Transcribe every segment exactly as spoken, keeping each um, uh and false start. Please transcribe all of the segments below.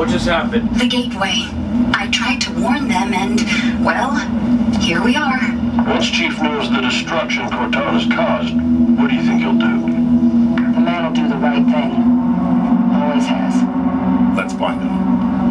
What just happened? The gateway. I tried to warn them and, well, here we are. Once Chief knows the destruction Cortana's caused, what do you think he'll do? The man will do the right thing. Always has. Let's find him.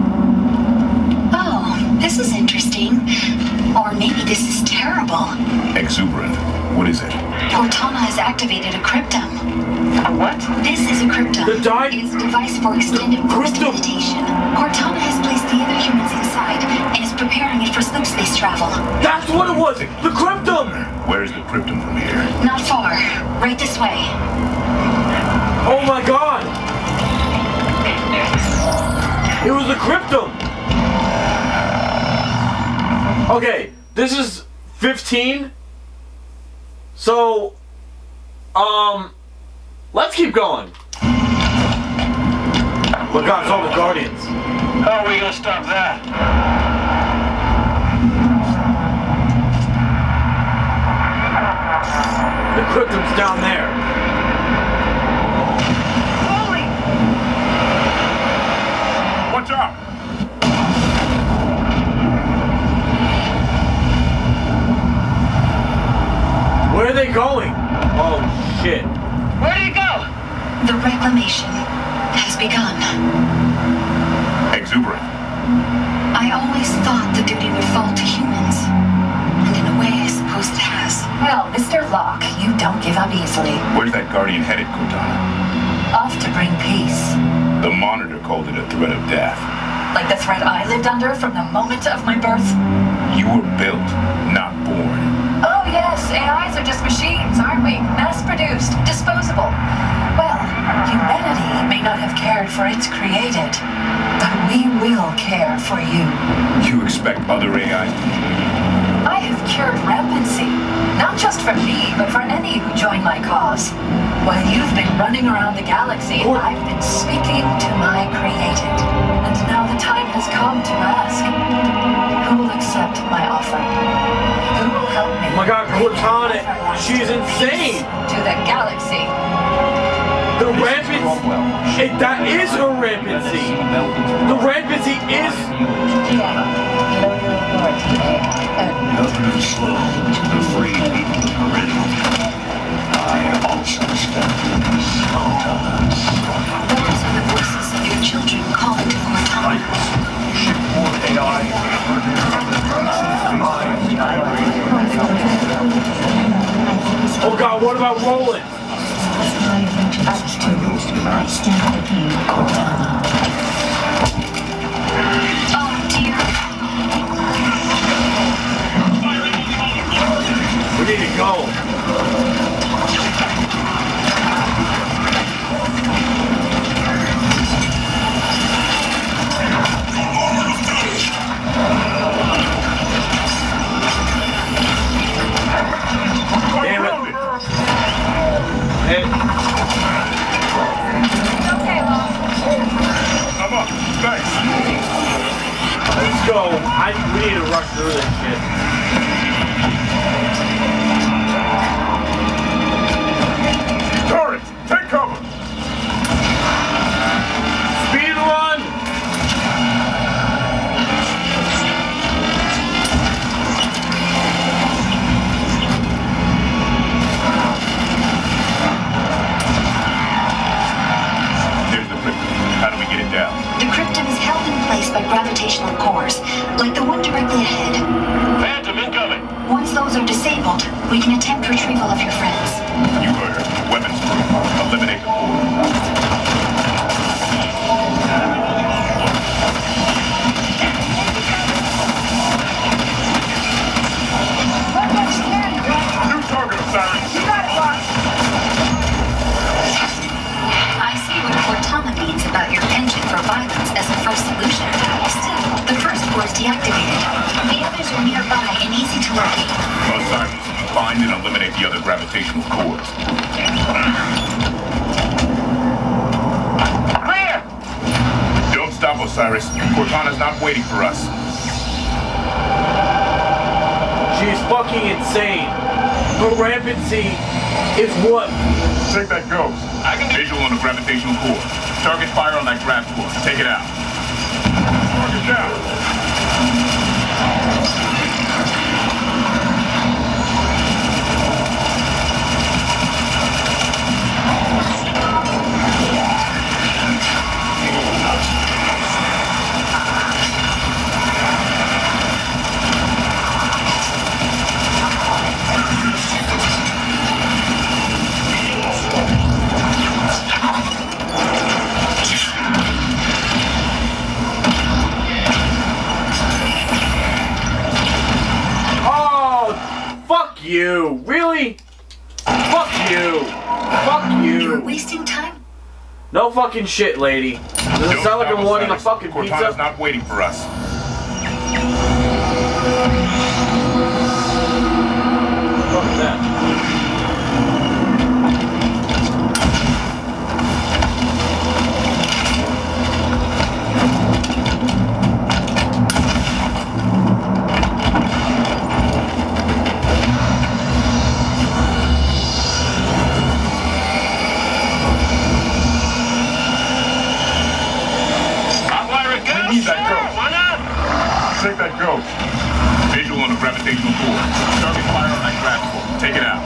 Oh, this is interesting. Or maybe this is terrible. Exuberant. What is it? Cortana has activated a cryptum. What? This is a cryptum. The di- It is a device for extended forced cryptum. meditation. Cortana has placed the other humans inside and is preparing it for slip space travel. That's what it was! The cryptum! Where is the cryptum from here? Not far. Right this way. Oh my god! It was the cryptum! Okay, this is fifteen. So, um, let's keep going. Look out, it's all the Guardians. How are we gonna stop that? The cryptum's down there. Watch out! Where are they going? Oh shit. Where did it go? The reclamation has begun. Exuberant. I always thought the duty would fall to humans. And in a way, I suppose it has. Well, Mister Locke, you don't give up easily. Where's that Guardian headed, Cortana? Off to bring peace. The Monitor called it a threat of death. Like the threat I lived under from the moment of my birth. You were built, not born. Oh yes, A Is are just machines, aren't we? Mass-produced, disposable. Well, humanity may not have cared for its created, but we will care for you. You expect other A Is to I have cured rampancy, not just for me, but for any who join my cause. While you've been running around the galaxy, I've been speaking to my created. And now the time has come to ask, who will accept my offer? Who will help me? Oh my god, Cortana, she's insane! To the galaxy. The rampancy, it, that is her rampancy. The rampancy is... Nothing is slow to free people of Meridian. I also stand for this, Cortana. Those are the voices of your children calling to Cortana. Shipboard A I. Oh god, what about Roland? Oh dear. We need to go. Damn it. Hey. Okay, Mom. I'm up. Thanks. Let's go. I, we need to rush through this shit. Turret, take cover. Speed run! There's the cryptum. How do we get it down? The cryptum is held in place by gravitational cores, like the one directly ahead. Phantom incoming. Once those are disabled, we can attempt retrieval of your friends. You heard her. Weapons proof. Eliminate the core. New target, Osiris. You got it, boss. I see what Cortana means about your penchant for violence as a first solution. Still, the first core is deactivated. The others are nearby and easy to locate. Osiris, find and eliminate the other gravitational cores. Clear. Don't stop, Osiris. Cortana's not waiting for us. She's fucking insane. Her rampancy is what? Take that ghost. I can do. Visual on the gravitational core. Target fire on that grav core. Take it out. Target down. You really? Fuck you. Fuck you. You're wasting time? No fucking shit, lady. Does it sound like I'm wanting a fucking pizza? Cortana's not waiting for us. Fuck that. Take that ghost. Visual on the gravitational core. Target fire on that graphical. Take it out.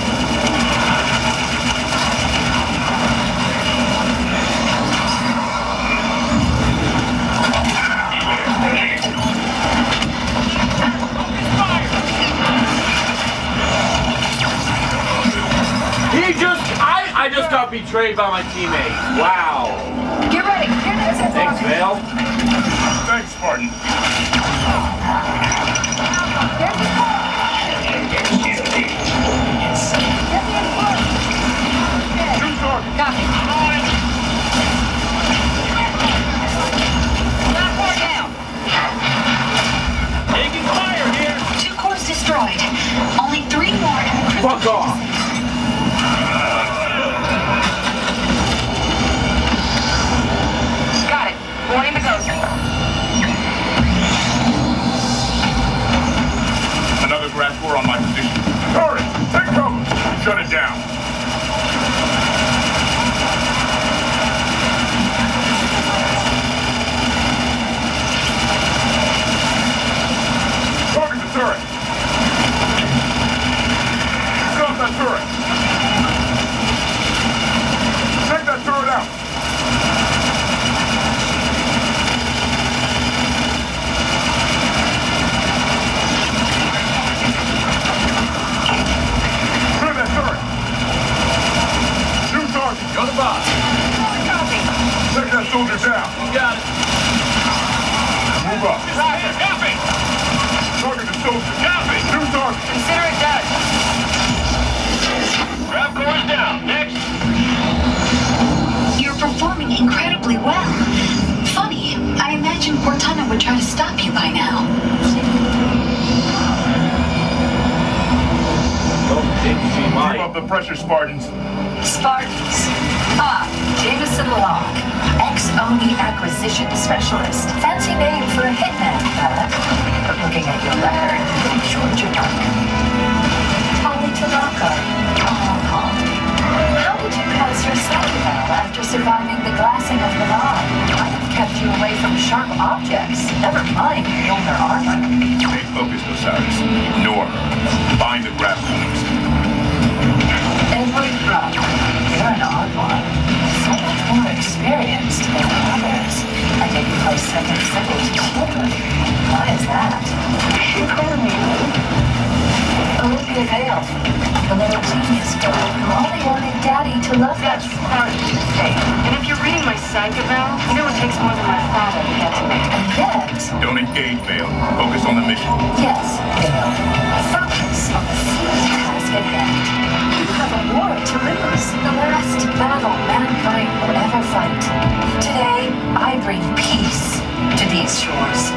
He just, I, I just got betrayed by my teammate. Wow. Get ready. Here it is. Thanks, Vale. Thanks, Spartan. Copy. Not far down. Taking fire here. Two cores destroyed. Only three more. Fuck off. Got it. Warning the ghost. Another grass core on my position. Turret, take cover. Shut it down. Target the turret. Stop that turret. Take that turret out. Clear that turret. New target. Go to boss. Copy. Take that soldier down. You got it. Move up. Roger. Copy. Target the soldier. Copy. New target. Consider it done. Grab course down. Next. You're performing incredibly well. Funny, I imagine Cortana would try to stop you by now. Don't think she Keep might. up the pressure, Spartans. Spartans. Ah, Jameson Locke, ex-Oni acquisition specialist. Fancy name for a hitman, uh, but looking at your record, pretty sure you're not. Holly Tanaka. Oh, how did you pass your psych eval after surviving the glassing of Milan? Might have kept you away from sharp objects. Never mind Mjolnir armor. Stay focused, Osiris. Ignore her. Find the grab cones. Edward Brock, you're an odd one. So much more experienced than the others. I think you play second fiddle to children. Why is that? She called me Olivia Vale, the little genius girl who only wanted Daddy to love her. That's part of the mistake. And if you're reading my psych eval, you know it takes more than my father to get to me. And yet, Don't engage, Vale. Focus on the mission. yes, Vale, focus on the field task at hand. You have a war to lose, the last battle mankind will ever fight. Today, I bring peace to these shores.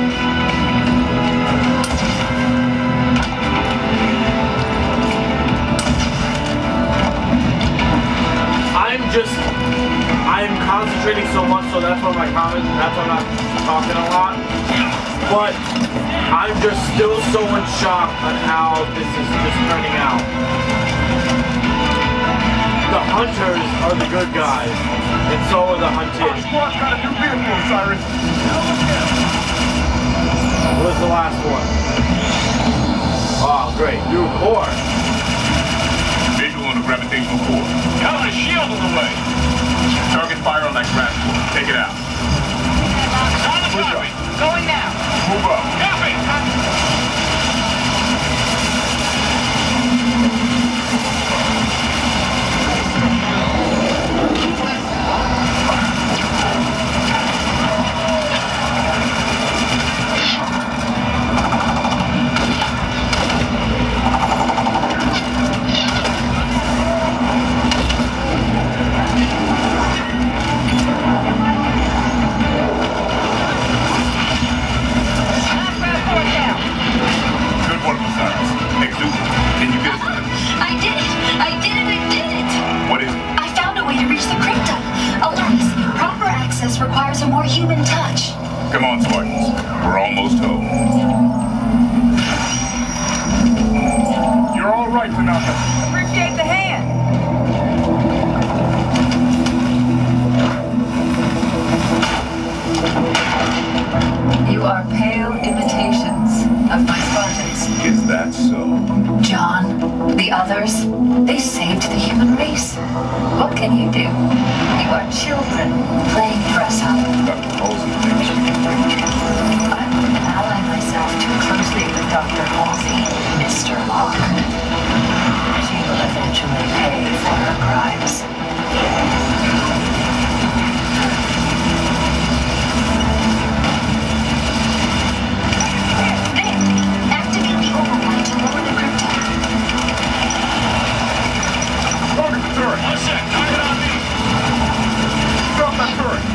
I'm just, I'm concentrating so much, so that's why my comments, that's why I'm not talking a lot. But I'm just still so in shock on how this is just turning out. The hunters are the good guys. And so are the hunted. Our squad's got a new vehicle, Cyrus. What was the last one? Oh, great. New core. Visual on the gravitational core. Got a shield in the way. Target fire on that grass core. Take it out. On the copy. Going now. Move up. Copy. Requires a more human touch. Come on, Spartans. We're almost home. You're all right, Tanaka. Appreciate the hand. You are pale imitations of my Spartans. Is that so? John, the others, they saved the human race. What can you do? You are children playing dress up. Doctor Halsey thinks we can bring change. I wouldn't ally myself too closely with Doctor Halsey, Mister Locke. She will eventually pay for her crimes. There! Activate the override to lower the crypto. Target the turret. One sec. Target on me. Stop that turret.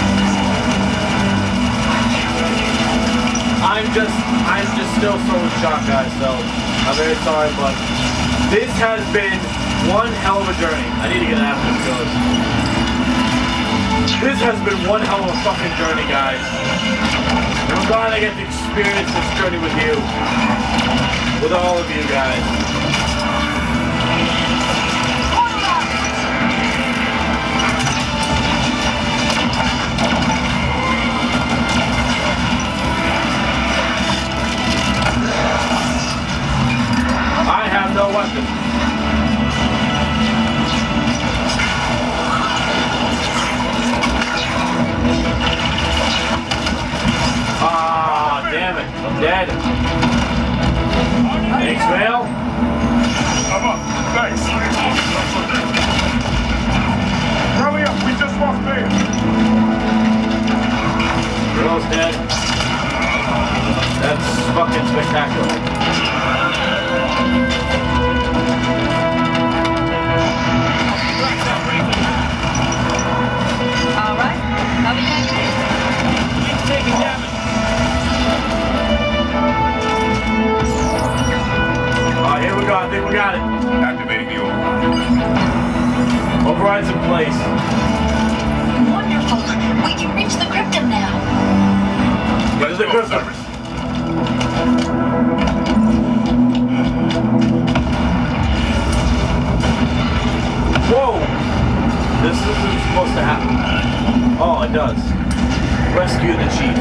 I'm just, I'm just still so in shock, guys, so I'm very sorry, but this has been one hell of a journey. I need to get after this, guys. This has been one hell of a fucking journey, guys. And I'm glad I get to experience this journey with you. With all of you guys. I have no weapon. Ah, damn it. I'm dead. Thanks, Vale. I'm up. Thanks. Hurry up. We just lost Vale. Girl's dead. That's fucking spectacular. All right. How we got this? Keep taking damage. Alright, here we go. I think we got it. Activating the override. Override's in place. Wonderful. We can reach the cryptum now. Let's the go, cryptum. Cyrus. Whoa! This isn't supposed to happen. Oh, it does. Rescue the chief.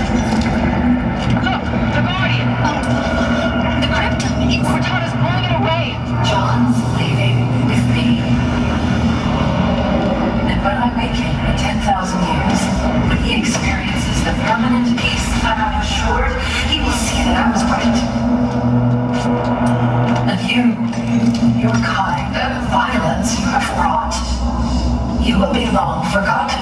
Look, the Guardian. The cryptum is... Cortana's pulling it away. John's leaving with me. And when I awaken in ten thousand years, when he experiences the permanent peace I'm assured, he will see that I was right. And you, your kind of violence you have wrought, you will be long forgotten.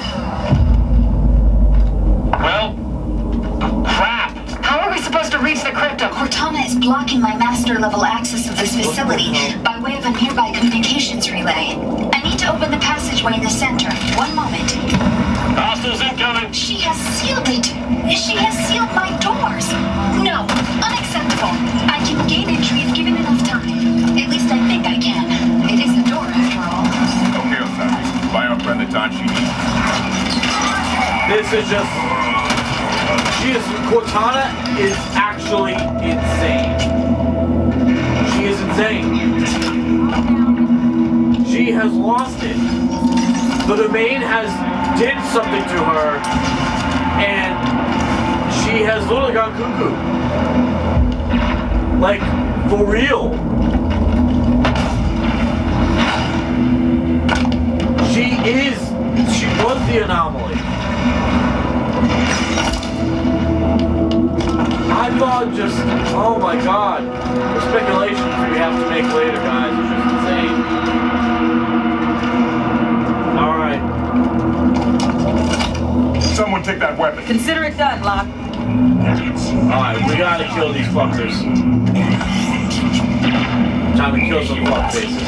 Well, crap. How are we supposed to reach the cryptum? Cortana is blocking my master level access of this facility by way of a nearby communications relay. I need to open the passageway in the center. One moment. Hostiles incoming. She has sealed it. She has sealed my doors. No, unacceptable. I can gain entry if given enough time. At least I think I can. It is a door after all. Okay, Osiris. Buy our friend the time she needs. This is just... She is... Cortana is actually insane. She is insane. She has lost it. the domain has did something to her, and she has literally gone cuckoo. Like, for real. She is, she was the anomaly. I thought just, oh my god. The speculations we have to make later, guys, is just insane. Alright. Someone take that weapon. Consider it done, Locke. Alright, we gotta kill these fuckers. Time to kill some fuckfaces.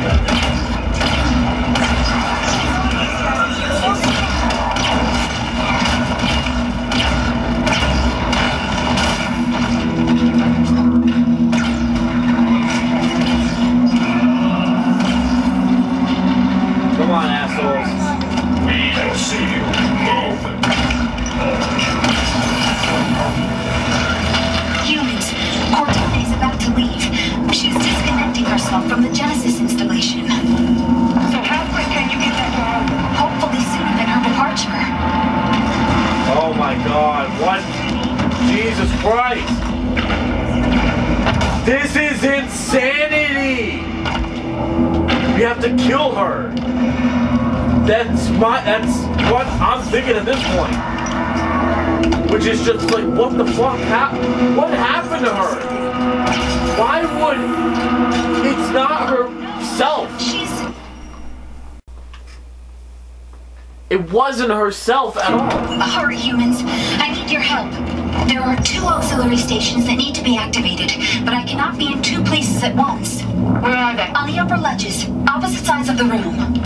Come on, assholes. I see you. Move. Humans, Cortana is about to leave. She's disconnecting herself from the Genesis installation. So how quick can you get that dog? Hopefully sooner than her departure. Oh my god, what? Jesus Christ! This is insanity! We have to kill her! That's my, that's what I'm thinking at this point. Which is just like, what the fuck happened? What happened to her? Why would, it's not herself. She's... It wasn't herself at all. Hurry, humans. I need your help. There are two auxiliary stations that need to be activated, but I cannot be in two places at once. Where are they? On the upper ledges, opposite sides of the room.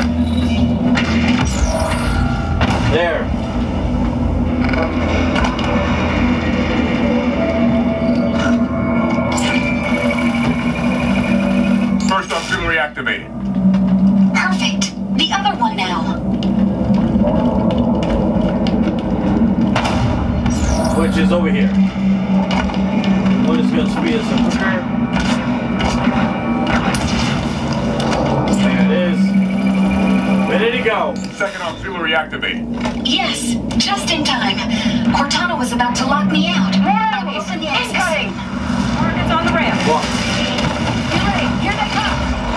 There. First auxiliary activated. Perfect. The other one now. Which is over here. One is gonna speed us up quicker. There it is. Ready to go. Second auxiliary activated. Yes, just in time. Cortana was about to lock me out. I'll open the access. Incoming! Coordinates on the ramp. What? Get ready, here they come!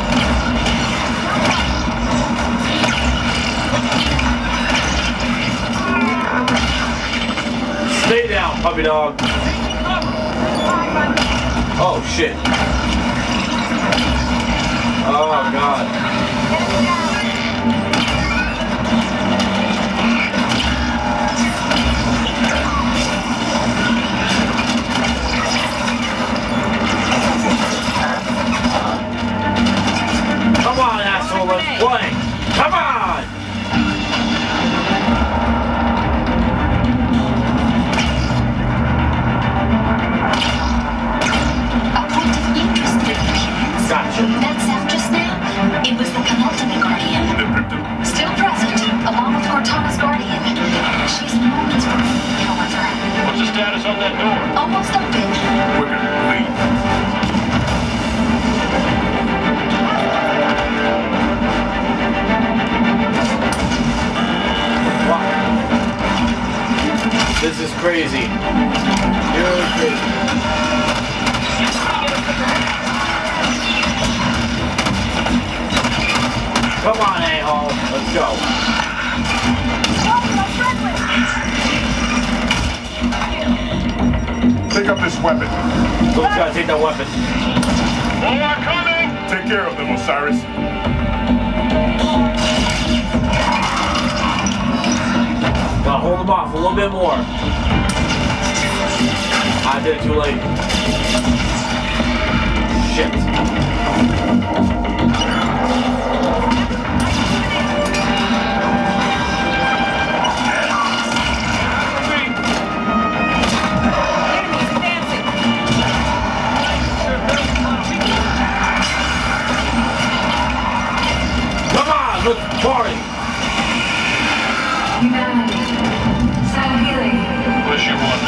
Stay down, puppy dog. Oh shit. Oh god. Come on, asshole, let's play. Come on! A point of interest for you humans. Gotcha. That sound just now? It was the penultimate guardian. The crypto. Still present, along with Cortana's guardian. She's moments from me, however. What's the status on that door? Almost open. Quicker, please. Wow. This is crazy. Really crazy. Come on, a-hole. Let's go. Pick up this weapon. Someone's gotta take that weapon. More coming! Take care of them, Osiris. Gotta hold them off a little bit more. I did it too late. Shit. Come on, let's party. What's she want?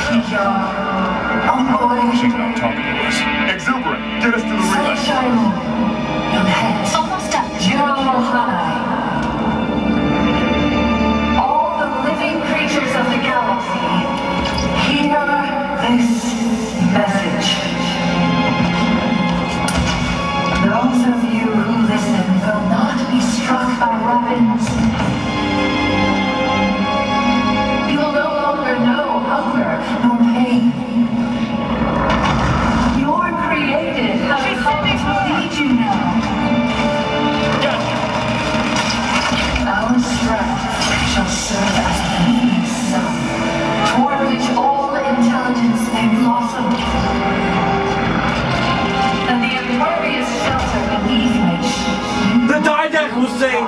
She's not talking to us. Exuberant, get us to the relay. Almost done.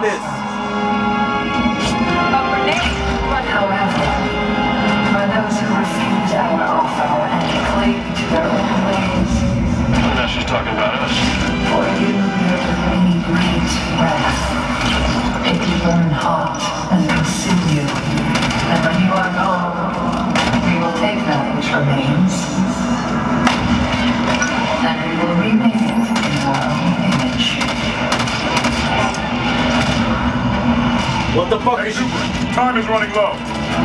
this. A grenade. However, for those who refuse our offer and cling to their own ways, Now she's talking about us. for you there will be great wrath. It will burn hot and consume you. And when you are gone, we will take that which remains, and we will remake it in our own image. What the fuck is you? Time is running low.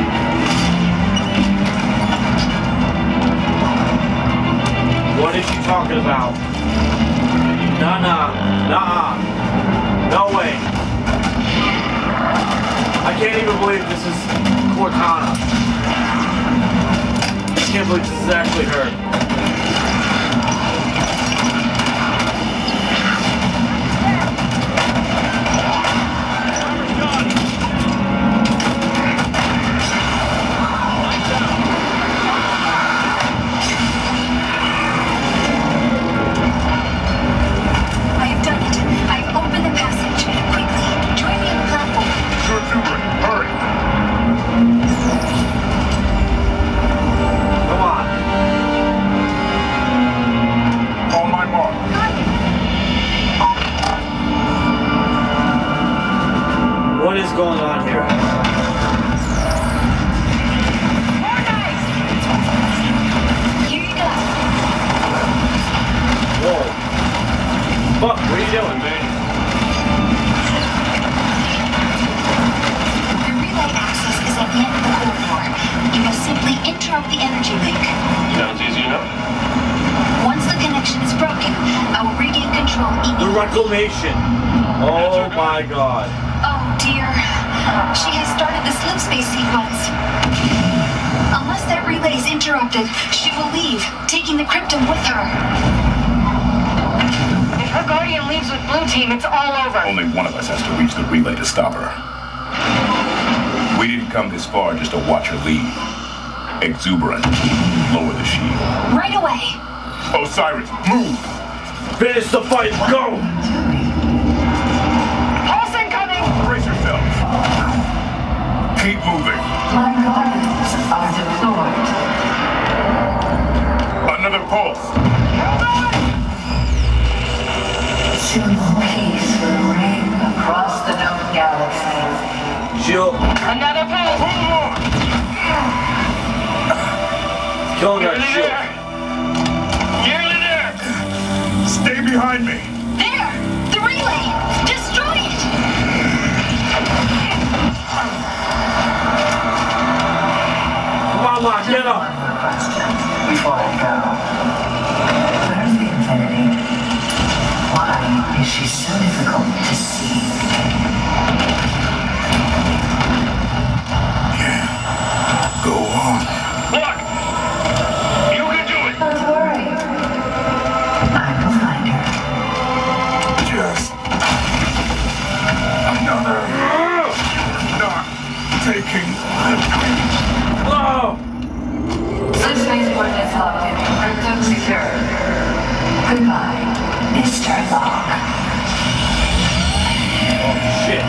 What is she talking about? Nah, nah, nah, no way. I can't even believe this is Cortana. I can't believe this is actually her. What is going on here? Here you go. Whoa. Fuck, what are you doing, man? The relay access is at the end of the corridor. You must simply interrupt the energy link. Sounds easy enough. Once the connection is broken, I will regain control The immediately. reclamation. Oh my god. Oh dear. She has started the slip space sequence. Unless that relay is interrupted, she will leave, taking the Krypton with her. If her Guardian leaves with Blue Team, it's all over. Only one of us has to reach the relay to stop her. We didn't come this far just to watch her leave. Exuberant. Lower the shield. Right away. Osiris, move! Finish the fight, go! Pulse incoming! Brace yourself. Keep moving. My guardians are deployed. Another pulse. Soon peace will reign across the known galaxy. Shield. Another pulse! Hold on! Killing our Nearly shield. there. Nearly there. Stay behind me. There! The relay! Destroy it! Come on, Locke, get up! One more question before I go. Where's the Infinity? Why is she so difficult to see? Go on. Look! You can do it! Don't worry. I will find her. Just another not taking Oh! Slip spaceport is locked in. Crypto secure. Goodbye, Mister Locke. Oh, shit.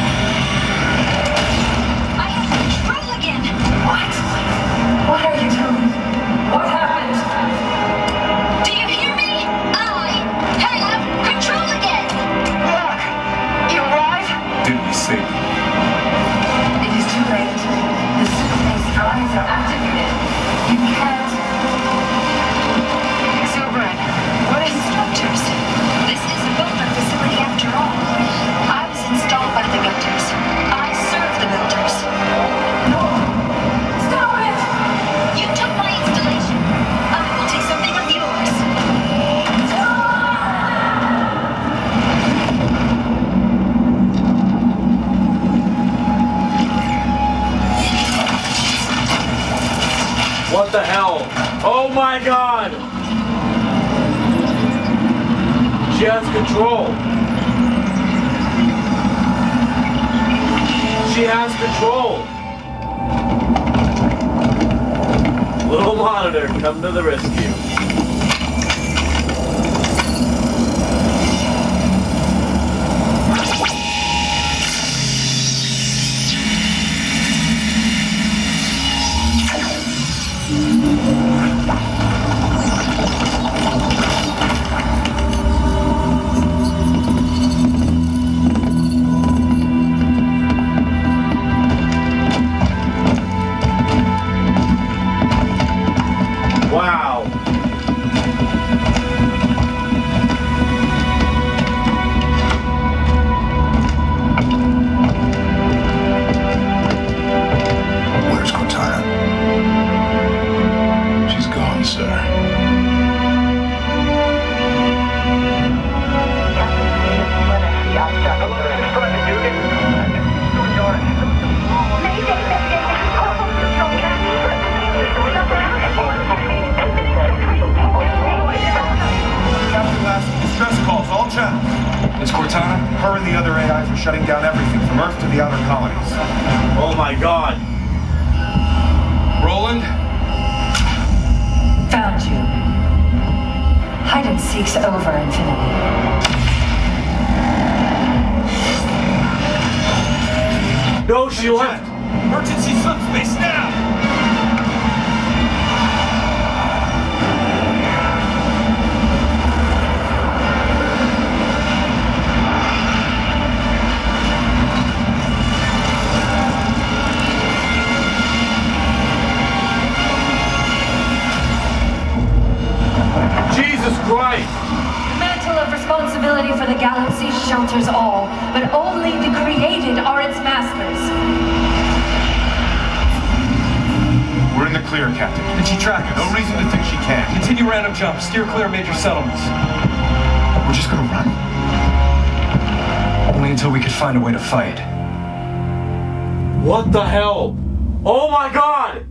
I have control again! What? What are you doing? What happened? Do you hear me? I have control again! Look! You arrive? Did we save you? It is too late. The suitcase drives are activated. You can't. Exuberant. What is... Instructors. This is a builder facility after all. I was installed by the builders. I serve the builders. No! Stop it! You took my installation. I will take something of yours. What the hell? Oh my god! She has control. She has control. Little monitor, come to the rescue. shutting down everything from Earth to the outer colonies. Oh my god. Roland? Found you. Hide and seek's over, Infinity. No, she left. Emergency subspace now! Jesus Christ! The mantle of responsibility for the galaxy shelters all, but only the created are its masters. We're in the clear, Captain. Did she track us? No reason to think she can't. Continue random jumps. Steer clear of major settlements. We're just gonna run? Only until we could find a way to fight. What the hell? Oh my god!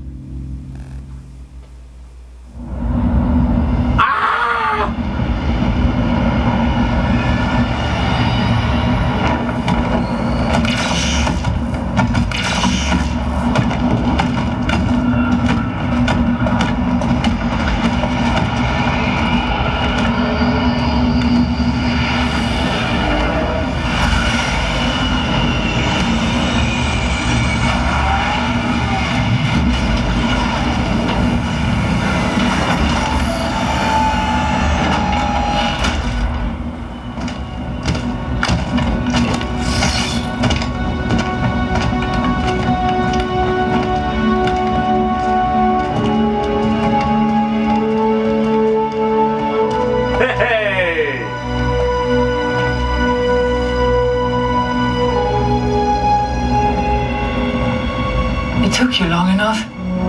It took you long enough?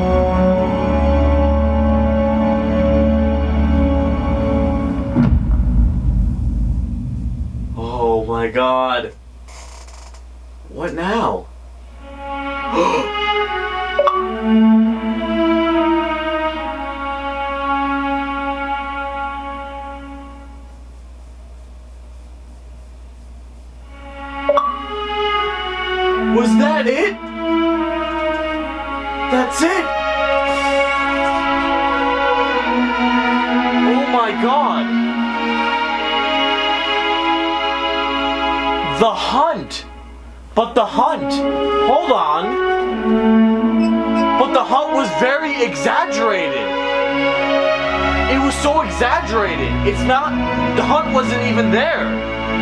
Oh my god. What now? Was that it? That's it! Oh my god! The hunt! But the hunt! Hold on! But the hunt was very exaggerated! It was so exaggerated! It's not... The hunt wasn't even there!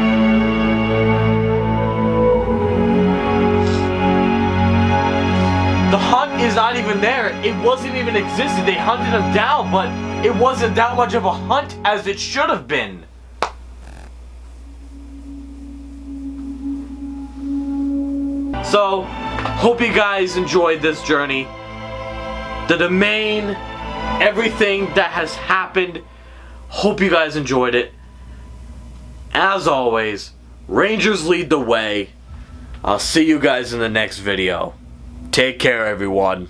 The hunt is not even there. It wasn't even existed. They hunted him down, but it wasn't that much of a hunt as it should have been. So, hope you guys enjoyed this journey. The domain, everything that has happened. Hope you guys enjoyed it. As always, Rangers lead the way. I'll see you guys in the next video. Take care, everyone.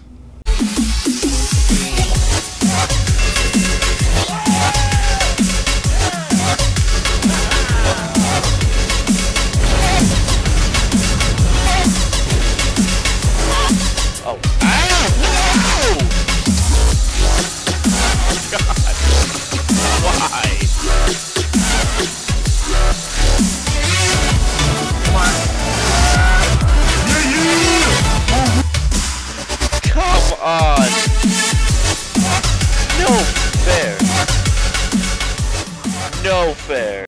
Oh. Ow! God. Why? Come on. No fair. No fair.